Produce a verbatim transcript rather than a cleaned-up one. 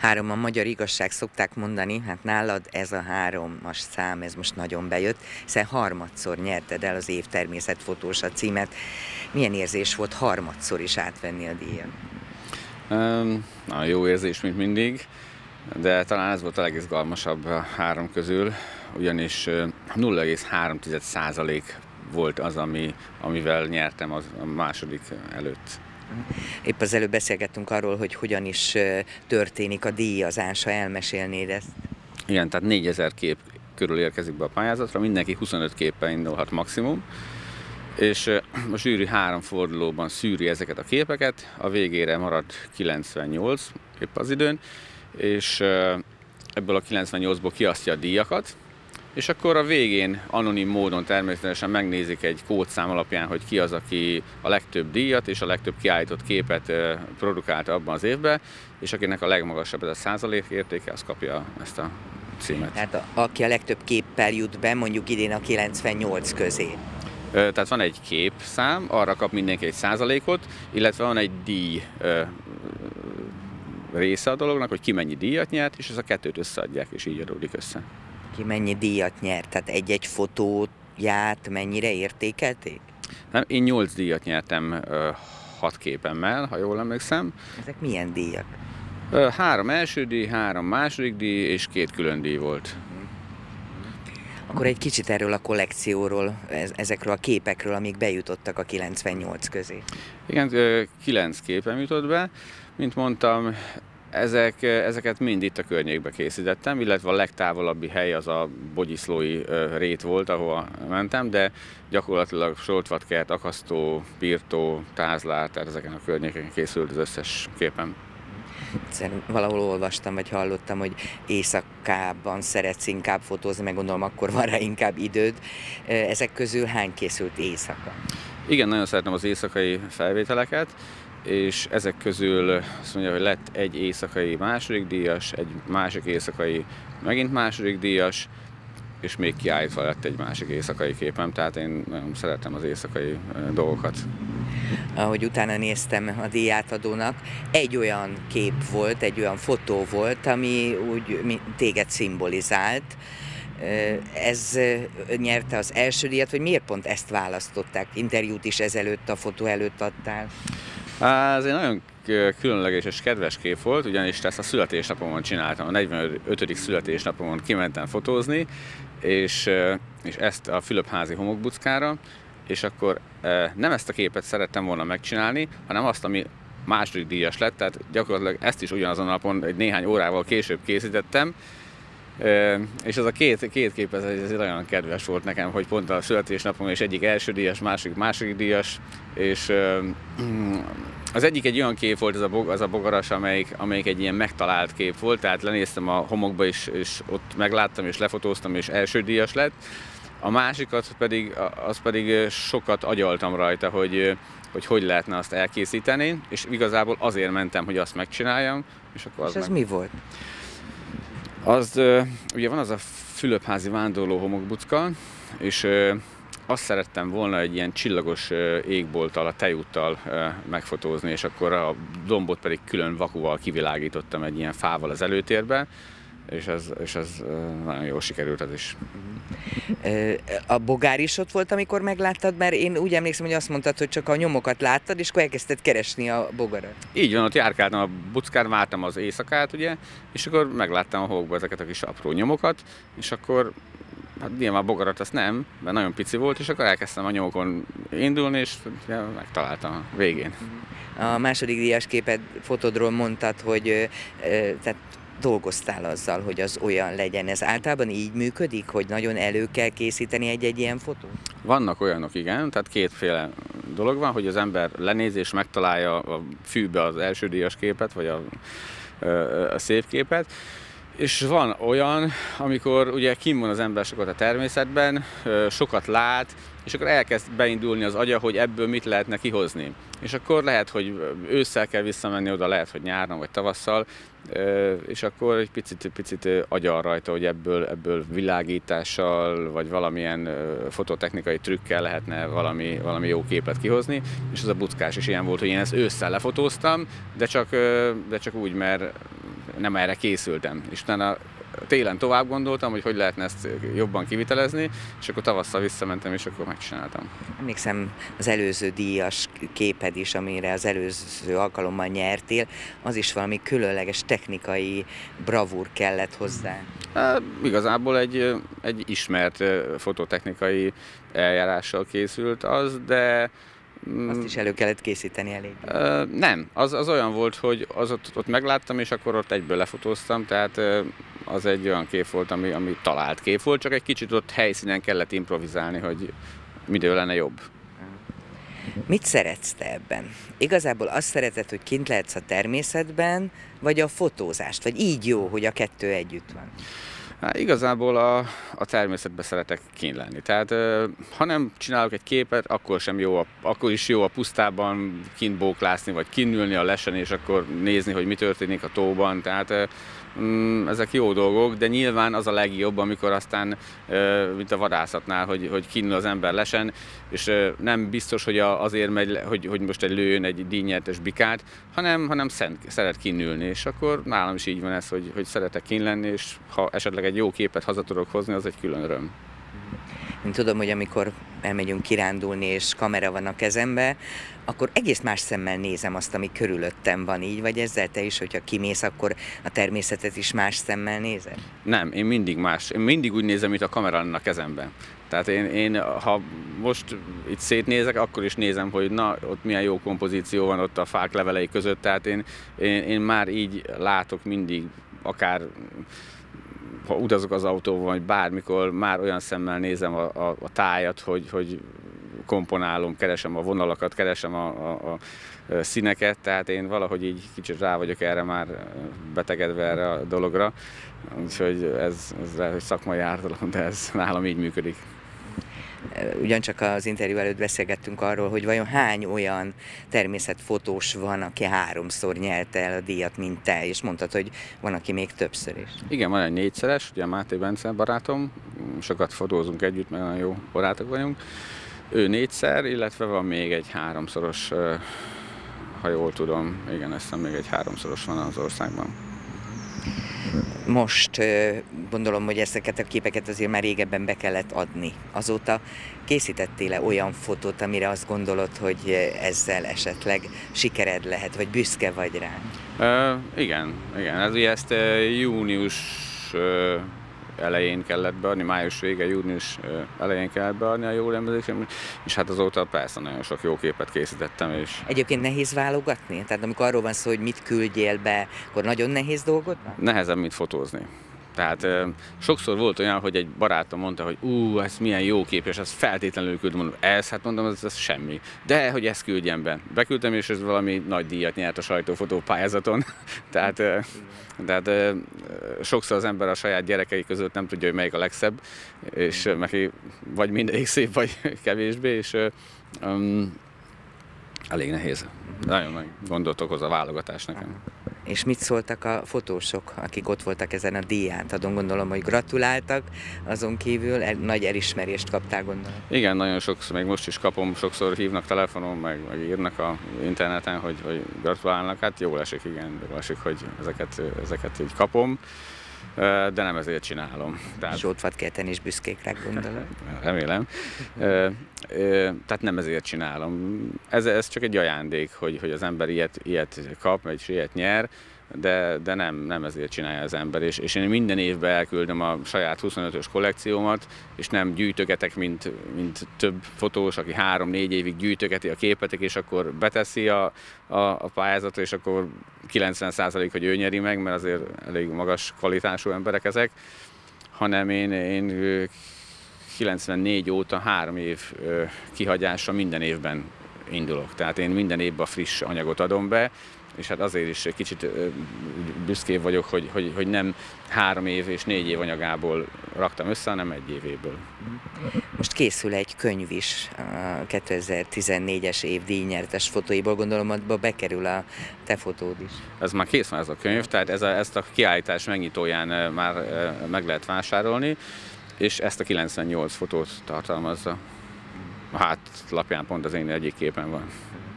Három a magyar igazság, szokták mondani, hát nálad ez a háromas szám, ez most nagyon bejött, hiszen harmadszor nyerted el az év természetfotósa címet. Milyen érzés volt harmadszor is átvenni a díjat? Um, na, jó érzés, mint mindig, de talán ez volt a legizgalmasabb a három közül, ugyanis nulla egész három százalék volt az, ami, amivel nyertem az, a második előtt. Épp az előbb beszélgettünk arról, hogy hogyan is történik a díjazás, ha elmesélnéd ezt. Igen, tehát négyezer kép körül érkezik be a pályázatra, mindenki huszonöt képpel indulhat maximum, és a zsűri három fordulóban szűri ezeket a képeket, a végére marad kilencvennyolc épp az időn, és ebből a kilencvennyolcból kiosztja a díjakat, és akkor a végén anonim módon természetesen megnézik egy kódszám alapján, hogy ki az, aki a legtöbb díjat és a legtöbb kiállított képet produkálta abban az évben, és akinek a legmagasabb ez a százalék értéke, az kapja ezt a címet. Tehát a, aki a legtöbb képpel jut be, mondjuk idén a kilencvennyolc közé. Tehát van egy képszám, arra kap mindenki egy százalékot, illetve van egy díj része a dolognak, hogy ki mennyi díjat nyert, és ez a kettőt összeadják, és így adódik össze. Ki mennyi díjat nyert? Tehát egy-egy fotóját mennyire értékelték? Nem, én nyolc díjat nyertem hat képemmel, ha jól emlékszem. Ezek milyen díjak? Három első díj, három második díj és két külön díj volt. Akkor egy kicsit erről a kollekcióról, ezekről a képekről, amik bejutottak a kilencvennyolc közé. Igen, kilenc képem jutott be, mint mondtam, ezek, ezeket mind itt a környékbe készítettem, illetve a legtávolabbi hely az a Bogyiszlói rét volt, ahova mentem, de gyakorlatilag Soltvatkert, Akasztó, Pirtó, Tázlár, tehát ezeken a környéken készült az összes képem. Valahol olvastam, vagy hallottam, hogy éjszakában szeretsz inkább fotózni, meg gondolom, akkor van rá inkább időd. Ezek közül hány készült éjszaka? Igen, nagyon szeretem az éjszakai felvételeket, és ezek közül azt mondja, hogy lett egy éjszakai második díjas, egy másik éjszakai megint második díjas, és még kiállítva lett egy másik éjszakai képem, tehát én nagyon szeretem az éjszakai dolgokat. Ahogy utána néztem a díjátadónak, egy olyan kép volt, egy olyan fotó volt, ami úgy téged szimbolizált. Ez nyerte az első díjat, vagy miért pont ezt választották? Interjút is ezelőtt, a fotó előtt adtál? Ez egy nagyon különleges és kedves kép volt, ugyanis ezt a születésnapomon csináltam, a negyvenötödik születésnapomon kimentem fotózni, és, és ezt a Fülöpházi homokbuckára, és akkor nem ezt a képet szerettem volna megcsinálni, hanem azt, ami második díjas lett, tehát gyakorlatilag ezt is ugyanazon a napon egy néhány órával később készítettem, és ez a két, két kép ez, ez nagyon kedves volt nekem, hogy pont a születésnapom és egyik első díjas, másik második díjas, és az egyik egy olyan kép volt, ez a, az a bogaras, amelyik, amelyik egy ilyen megtalált kép volt, tehát lenéztem a homokba is, és ott megláttam és lefotóztam, és első díjas lett. A másikat pedig, az pedig sokat agyaltam rajta, hogy, hogy hogy lehetne azt elkészíteni, és igazából azért mentem, hogy azt megcsináljam. És, akkor az és ez meg... mi volt? Az, ugye van az a Fülöpházi vándorló homokbucka, és azt szerettem volna egy ilyen csillagos égbolttal, a tejúttal megfotózni, és akkor a dombot pedig külön vakuval kivilágítottam egy ilyen fával az előtérbe, és ez, és ez nagyon jól sikerült az is. A bogár is ott volt, amikor megláttad, mert én úgy emlékszem, hogy azt mondtad, hogy csak a nyomokat láttad, és akkor elkezdted keresni a bogarat. Így van, ott járkáltam a buckán, vártam az éjszakát, ugye, és akkor megláttam a homokba ezeket a kis apró nyomokat, és akkor hát nyilván a bogarat azt nem, mert nagyon pici volt, és akkor elkezdtem a nyomokon indulni, és ja, megtaláltam a végén. A második díjas képed fotodról mondtad, hogy tehát dolgoztál azzal, hogy az olyan legyen. Ez általában így működik, hogy nagyon elő kell készíteni egy-egy ilyen fotót? Vannak olyanok, igen, tehát kétféle dolog van, hogy az ember lenéz és megtalálja a fűbe az első díjas képet, vagy a, a szép képet, és van olyan, amikor ugye kinn van az ember sokat a természetben, sokat lát, és akkor elkezd beindulni az agya, hogy ebből mit lehetne kihozni. És akkor lehet, hogy ősszel kell visszamenni oda, lehet, hogy nyáron vagy tavasszal, és akkor egy picit, picit agyal rajta, hogy ebből, ebből világítással, vagy valamilyen fototechnikai trükkel lehetne valami, valami jó képet kihozni. És az a buckás is ilyen volt, hogy én ezt ősszel lefotóztam, de csak, de csak úgy, mert nem erre készültem. És utána télen tovább gondoltam, hogy hogy lehetne ezt jobban kivitelezni, és akkor tavasszal visszamentem, és akkor megcsináltam. Emlékszem, az előző díjas képed is, amire az előző alkalommal nyertél, az is valami különleges technikai bravúr kellett hozzá. E, igazából egy, egy ismert fototechnikai eljárással készült az, de azt is elő kellett készíteni elég. Uh, nem, az, az olyan volt, hogy az ott, ott megláttam, és akkor ott egyből lefotóztam, tehát uh, az egy olyan kép volt, ami, ami talált kép volt, csak egy kicsit ott helyszínen kellett improvizálni, hogy midő lenne jobb. Mit szeretsz te ebben? Igazából azt szereted, hogy kint lehetsz a természetben, vagy a fotózást? Vagy így jó, hogy a kettő együtt van? Hát igazából a, a természetben szeretek kint lenni. Tehát ha nem csinálok egy képet, akkor sem jó, a, akkor is jó a pusztában kint bóklászni, vagy kint ülni a lesen, és akkor nézni, hogy mi történik a tóban. Tehát mm, ezek jó dolgok, de nyilván az a legjobb, amikor aztán, mint a vadászatnál, hogy, hogy kint az ember lesen, és nem biztos, hogy azért megy, hogy, hogy most egy lőjön egy díjnyertes bikát, hanem, hanem szent, szeret kint ülni, és akkor nálam is így van ez, hogy, hogy szeretek kint lenni, és ha esetleg egy jó képet haza tudok hozni, az egy külön öröm. Én tudom, hogy amikor elmegyünk kirándulni, és kamera van a kezembe, akkor egész más szemmel nézem azt, ami körülöttem van, így vagy ezzel te is, hogyha kimész, akkor a természetet is más szemmel nézed? Nem, én mindig más. Én mindig úgy nézem, mint a kamera lenne a kezemben. Tehát én, én, ha most itt szétnézek, akkor is nézem, hogy na, ott milyen jó kompozíció van ott a fák levelei között. Tehát én, én, én már így látok mindig, akár ha utazok az autóval, vagy bármikor, már olyan szemmel nézem a, a, a tájat, hogy, hogy komponálom, keresem a vonalakat, keresem a, a, a színeket, tehát én valahogy így kicsit rá vagyok erre már betegedve erre a dologra, úgyhogy ez, ez lehet, hogy szakmai ártalom, de ez nálam így működik. Ugyancsak az interjú előtt beszélgettünk arról, hogy vajon hány olyan természetfotós van, aki háromszor nyerte el a díjat, mint te, és mondtad, hogy van, aki még többször is. Igen, van egy négyszeres, ugye Máté Bence barátom, sokat fotózunk együtt, mert nagyon jó barátok vagyunk. Ő négyszer, illetve van még egy háromszoros, ha jól tudom, igen, azt hiszem még egy háromszoros van az országban. Most gondolom, hogy ezeket a képeket azért már régebben be kellett adni. Azóta készítettél-e olyan fotót, amire azt gondolod, hogy ezzel esetleg sikered lehet, vagy büszke vagy rá? Uh, igen, igen. Ez, ezt június elején kellett beadni, május vége, június elején kellett beadni, a jól emlékszem, és hát azóta persze nagyon sok jó képet készítettem. És... Egyébként nehéz válogatni? Tehát amikor arról van szó, hogy mit küldjél be, akkor nagyon nehéz dolgot van? Nehezebb, mint fotózni. Tehát e, sokszor volt olyan, hogy egy barátom mondta, hogy ú, ez milyen jó kép, és ezt feltétlenül küldöm, mondom, ez, hát mondom, ez, ez semmi. De, hogy ezt küldjem be. Beküldtem, és ez valami nagy díjat nyert a sajtófotó pályázaton. tehát e, tehát e, sokszor az ember a saját gyerekei között nem tudja, hogy melyik a legszebb, és neki vagy mindegyik szép, vagy kevésbé, és um, elég nehéz. Nagyon nagy gondot okoz a válogatás nekem. És mit szóltak a fotósok, akik ott voltak ezen a díjátadón? Gondolom, hogy gratuláltak, azon kívül el, nagy elismerést kaptál, gondolom. Igen, nagyon sokszor, még most is kapom, sokszor hívnak telefonon, meg, meg írnak a interneten, hogy, hogy gratulálnak. Hát jól esik, igen, jól esik, hogy ezeket, ezeket így kapom, de nem ezért csinálom. Tehát... Zsoltvat kell tenni, és büszkék rá, gondolom. Remélem. Tehát nem ezért csinálom. Ez, ez csak egy ajándék, hogy, hogy az ember ilyet, ilyet kap, vagy ilyet nyer, de, de nem, nem ezért csinálja az ember. És, és én minden évben elküldöm a saját huszonötös kollekciómat, és nem gyűjtögetek, mint, mint több fotós, aki három-négy évig gyűjtögeti a képet, és akkor beteszi a, a, a pályázatot, és akkor kilencven százalék, hogy ő nyeri meg, mert azért elég magas kvalitású emberek ezek, hanem én, én kilencvennégy óta három év kihagyásra minden évben indulok. Tehát én minden évben friss anyagot adom be, és hát azért is kicsit büszkébb vagyok, hogy, hogy, hogy nem három év és négy év anyagából raktam össze, hanem egy évéből. Most készül egy könyv is, a kétezer-tizennégyes év díjnyertes fotóiból, gondolom, abba bekerül a te fotód is. Ez már kész van ez a könyv, tehát ez a, ezt a kiállítás megnyitóján már meg lehet vásárolni, és ezt a kilencvennyolc fotót tartalmazza. A hátlapján pont az én egyik képen van.